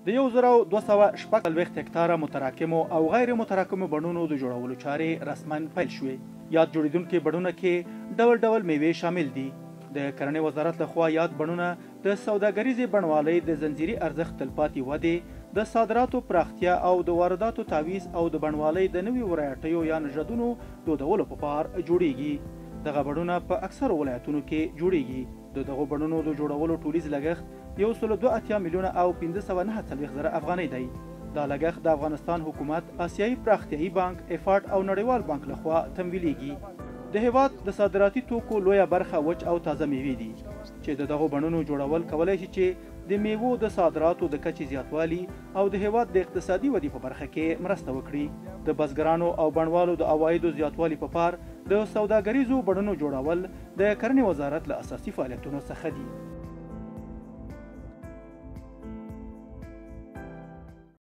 د 1240 هکتاره متراکمو او غیر متراکمو بڼونو د جوړولو چارې رسما پیل شوې. یاد جوړیدونکو بڼونه کې ډول ډول میوې شامل دي. د کرنې وزارت لخوا یاد بڼونه د سوداګریزې بڼوالۍ د زنجیري ارزښت تلپاتې ودې، د صادراتو پراختیا او د وارداتو تعویض او د بڼوالۍ د نویو ورایټیو یا نژادونو دودولو په پار جوړیږي. دغه بڼونه په اکثرو ولایتونو کې جوړیږي. د دغو بڼونو د جوړولو ټولیز لګښت 182 میلیونه او 549 افغانۍ دی. دا لګښت د افغانستان حکومت، آسیایي پراختیایي بانک، افاټ او نړیوال بانک لخوا تمویلیږي. د هیواد د صادراتي توکو لویه برخه وچ او تازه میوې دي چې د دغو بڼونو جوړول کولای شي چې د میوو د صادراتو د کچې زیاتوالي او د هیواد د اقتصادي ودې په برخه کې مرسته وکړي. د بزګرانو او بڼوالو د عوایدو زیاتوالي په پار د سوداګریزو بڼونو جوړول د کرنې وزارت له اساسي فعالیتونو څخه دي.